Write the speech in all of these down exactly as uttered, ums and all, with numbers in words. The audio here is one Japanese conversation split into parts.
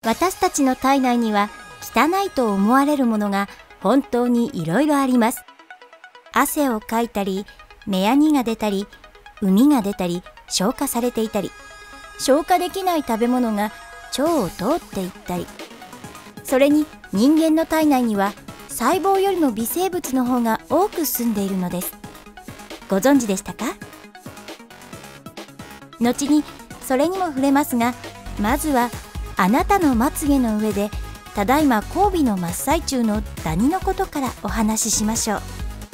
私たちの体内には汚いと思われるものが本当にいろいろあります。汗をかいたり、目やにが出たり、膿が出たり、消化されていたり、消化できない食べ物が腸を通っていったり、それに人間の体内には細胞よりも微生物の方が多く住んでいるのです。ご存知でしたか？後にそれにも触れますが、まずはあなたのまつげの上でただいま交尾の真っ最中のダニのことからお話ししましょう。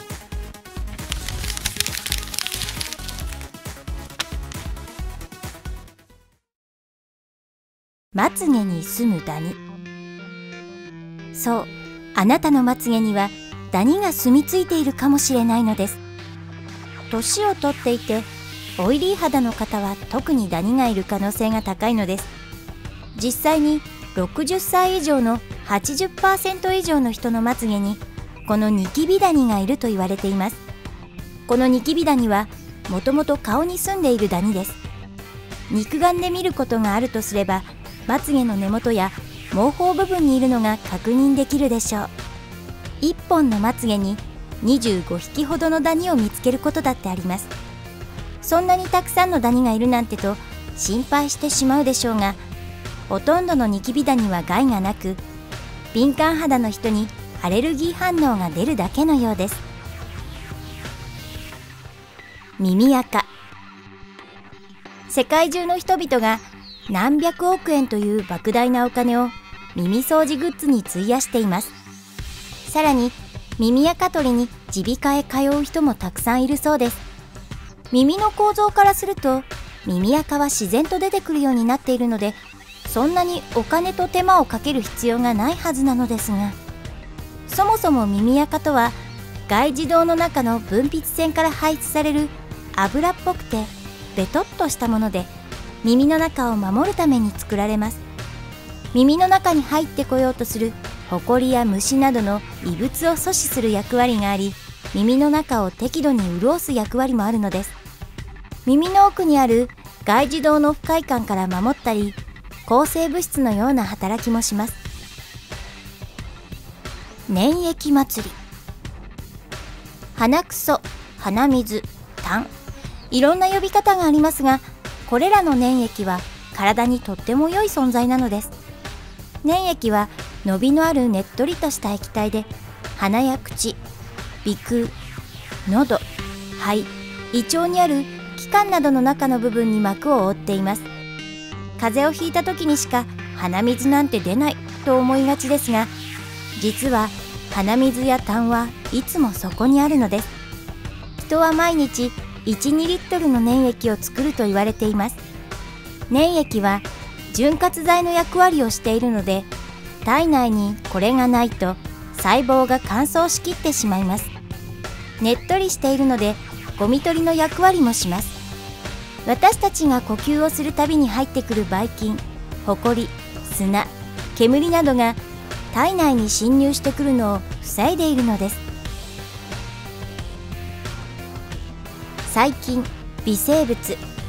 まつげに住むダニ。そう、あなたのまつげにはダニが住み着いているかもしれないのです。年をとっていてオイリー肌の方は特にダニがいる可能性が高いのです。実際にろくじゅっさい以上の はちじゅっパーセント 以上の人のまつげにこのニキビダニがいると言われています。このニキビダニはもともと顔に住んでいるダニです。肉眼で見ることがあるとすれば、まつげの根元や毛包部分にいるのが確認できるでしょう。いっぽんのまつげににじゅうごひきほどのダニを見つけることだってあります。そんなにたくさんのダニがいるなんてと心配してしまうでしょうが、ほとんどのニキビダニは害がなく、敏感肌の人にアレルギー反応が出るだけのようです。耳垢。世界中の人々が何百億円という莫大なお金を耳掃除グッズに費やしています。さらに耳垢取りに耳鼻科へ通う人もたくさんいるそうです。耳の構造からすると耳垢は自然と出てくるようになっているので、そんなにお金と手間をかける必要がないはずなのですが、そもそも耳垢とは外耳道の中の分泌腺から排出される油っぽくてベトっとしたもので、耳の中を守るために作られます。耳の中に入ってこようとするホコリや虫などの異物を阻止する役割があり、耳の中を適度に潤す役割もあるのです。耳の奥にある外耳道の不快感から守ったり、抗生物質のような働きもします。粘液祭り。鼻くそ、鼻水、痰、いろんな呼び方がありますが、これらの粘液は体にとっても良い存在なのです。粘液は伸びのあるねっとりとした液体で、鼻や口、鼻腔、喉、肺、胃腸にある器官などの中の部分に膜を覆っています。風邪をひいた時にしか鼻水なんて出ないと思いがちですが、実は鼻水や痰はいつもそこにあるのです。人は毎日いち、にリットルの粘液を作ると言われています。粘液は潤滑剤の役割をしているので、体内にこれがないと細胞が乾燥しきってしまいます。ねっとりしているのでゴミ取りの役割もします。私たちが呼吸をするたびに入ってくるばい菌、ほこり、砂、煙などが体内に侵入してくるのを防いでいるのです。細菌、微生物。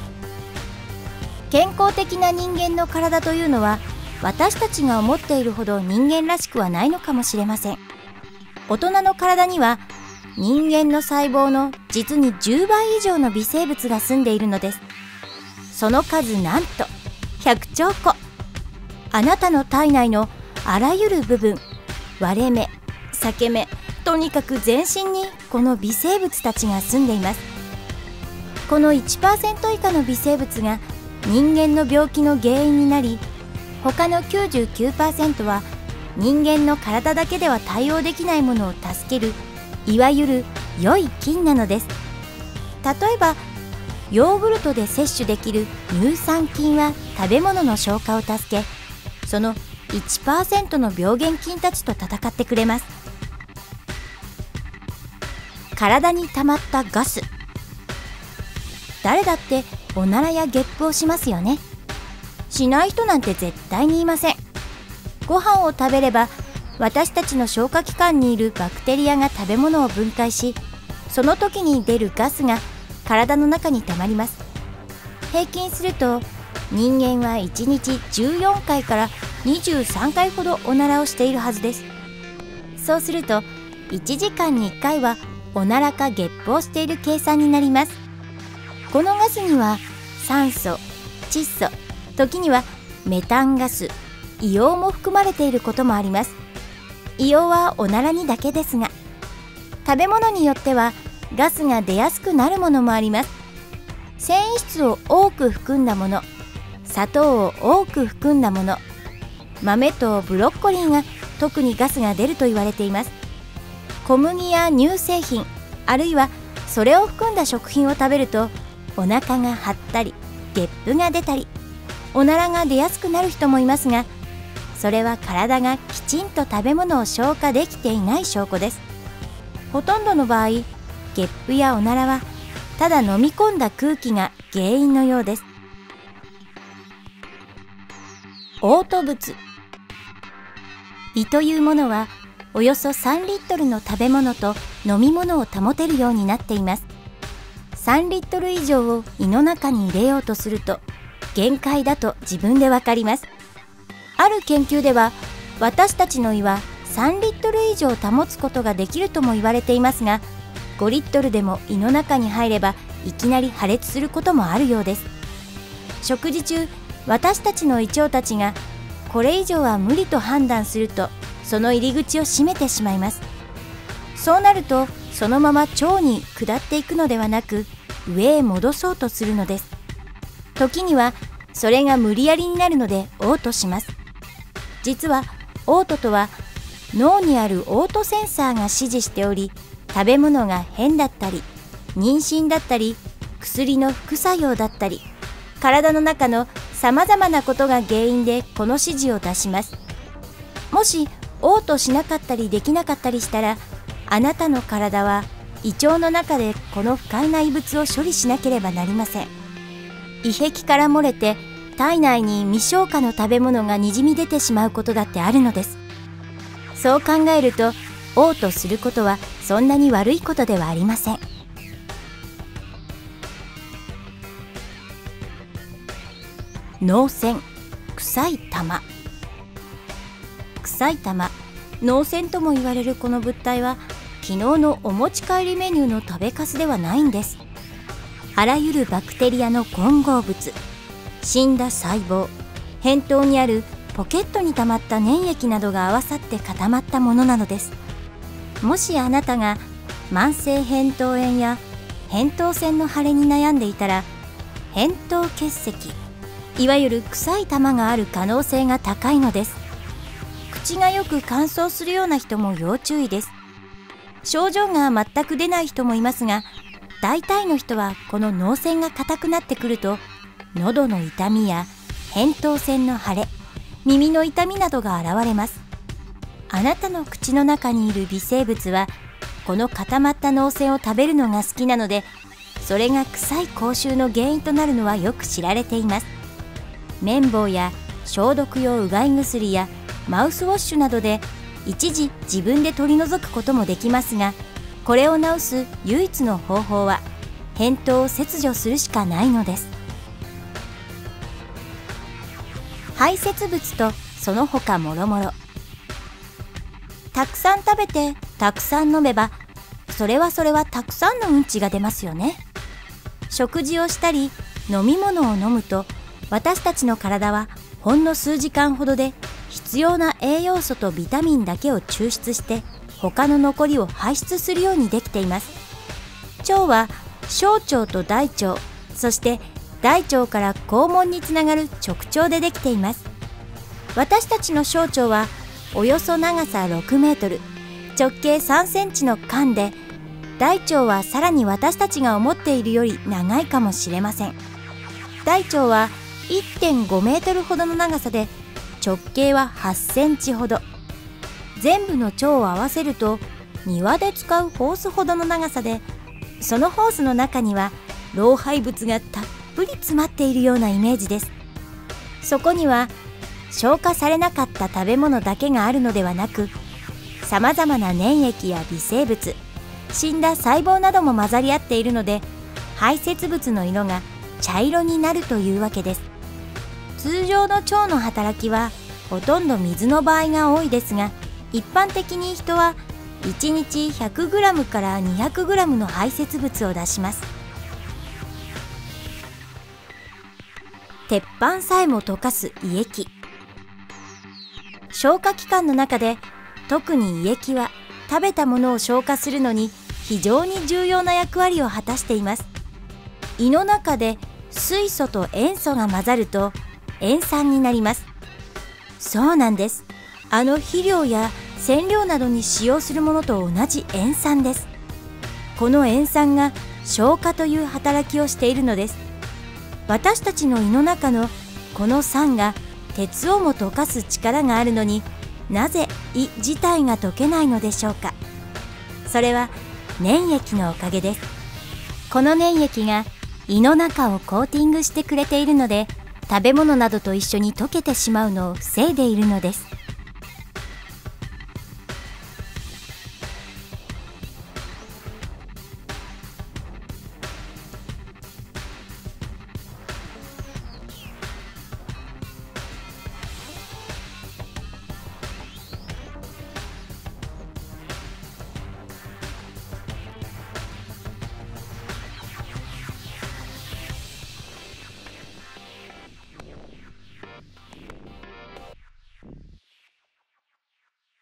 健康的な人間の体というのは、私たちが思っているほど人間らしくはないのかもしれません。大人の体には人間の細胞の実にじゅうばい以上の微生物が住んでいるのです。その数なんとひゃくちょうこ。あなたの体内のあらゆる部分、割れ目、裂け目、とにかく全身にこの微生物たちが住んでいます。この いちパーセント 以下の微生物が人間の病気の原因になり、他の きゅうじゅうきゅうパーセント は人間の体だけでは対応できないものを助ける、いわゆる良い菌なのです。例えばヨーグルトで摂取できる乳酸菌は食べ物の消化を助け、その いちパーセント の病原菌たちと戦ってくれます。体に溜まったガス。誰だっておならやゲップをしますよね。しない人なんて絶対にいません。ご飯を食べれば私たちの消化器官にいるバクテリアが食べ物を分解し、その時に出るガスが体の中に溜まります。平均すると人間はいちにちじゅうよんかいからにじゅうさんかいほどおならをしているはずです。そうするといちじかんにいっかいはおならかゲップをしている計算になります。このガスには酸素、窒素、時にはメタンガス、硫黄も含まれていることもあります。硫黄はおならにだけですが、食べ物によってはガスが出やすくなるものもあります。繊維質を多く含んだもの、砂糖を多く含んだもの、豆とブロッコリーが特にガスが出ると言われています。小麦や乳製品、あるいはそれを含んだ食品を食べるとお腹が張ったりゲップが出たりおならが出やすくなる人もいますが、それは体がきちんと食べ物を消化できていない証拠です。ほとんどの場合、ゲップやおならはただ飲み込んだ空気が原因のようです。嘔吐物。胃というものはおよそさんリットルの食べ物と飲み物を保てるようになっています。さんリットル以上を胃の中に入れようとすると限界だと自分でわかります。ある研究では私たちの胃はさんリットル以上保つことができるとも言われていますが、ごリットルでも胃の中に入ればいきなり破裂することもあるようです。食事中、私たちの胃腸たちがこれ以上は無理と判断するとその入り口を閉めてしまいます。そうなるとそのまま腸に下っていくのではなく上へ戻そうとするのです。時にはそれが無理やりになるので嘔吐します。実は嘔吐とは脳にある嘔吐センサーが指示しており、食べ物が変だったり妊娠だったり薬の副作用だったり体の中のさまざまなことが原因でこの指示を出します。もし嘔吐しなかったりできなかったりしたら、あなたの体は胃腸の中でこの不快な異物を処理しなければなりません。胃壁から漏れて体内に未消化の食べ物がにじみ出てしまうことだってあるのです。そう考えると嘔吐することはそんなに悪いことではありません。脳腺、臭い玉。臭い玉、脳腺とも言われるこの物体は昨日のお持ち帰りメニューの食べかすではないんです。あらゆるバクテリアの混合物、死んだ細胞、扁桃にあるポケットに溜まった粘液などが合わさって固まったものなのです。もしあなたが慢性扁桃炎や扁桃腺の腫れに悩んでいたら、扁桃結石、いわゆる臭い玉がある可能性が高いのです。口がよく乾燥するような人も要注意です。症状が全く出ない人もいますが、大体の人はこの脳腺が硬くなってくると喉の痛みや扁桃腺の腫れ、耳の痛みなどが現れます。あなたの口の中にいる微生物はこの固まった脳腺を食べるのが好きなので、それが臭い口臭の原因となるのはよく知られています。綿棒や消毒用うがい薬やマウスウォッシュなどで一時自分で取り除くこともできますが、これを治す唯一の方法は扁桃を切除するしかないのです。排泄物とその他もろもろ。たくさん食べてたくさん飲めば、それはそれはたくさんのうんちが出ますよね。食事をしたり飲み物を飲むと、私たちの体はほんの数時間ほどで必要な栄養素とビタミンだけを抽出して他の残りを排出するようにできています。腸は小腸と大腸、そして大腸から肛門につながる直腸でできています。私たちの小腸はおよそ長さろくメートル、直径さんセンチの管で、大腸はさらに私たちが思っているより長いかもしれません。大腸は いってんごメートルほどの長さで、直径ははちセンチほど。全部の腸を合わせると庭で使うホースほどの長さで、そのホースの中には老廃物がたっぷり詰まっているようなイメージです。そこには消化されなかった食べ物だけがあるのではなく、さまざまな粘液や微生物、死んだ細胞なども混ざり合っているので、排泄物の色が茶色になるというわけです。通常の腸の働きはほとんど水の場合が多いですが、一般的に人はいちにち ひゃくグラム から にひゃくグラム の排泄物を出します。鉄板さえも溶かす胃液。消化器官の中で特に胃液は食べたものを消化するのに非常に重要な役割を果たしています。胃の中で水素と塩素が混ざると塩酸になります。そうなんです。あの肥料や染料などに使用するものと同じ塩酸です。この塩酸が消化という働きをしているのです。私たちの胃の中のこの酸が鉄をも溶かす力があるのに、なぜ胃自体が溶けないのでしょうか。それは粘液のおかげです。この粘液が胃の中をコーティングしてくれているので、食べ物などと一緒に溶けてしまうのを防いでいるのです。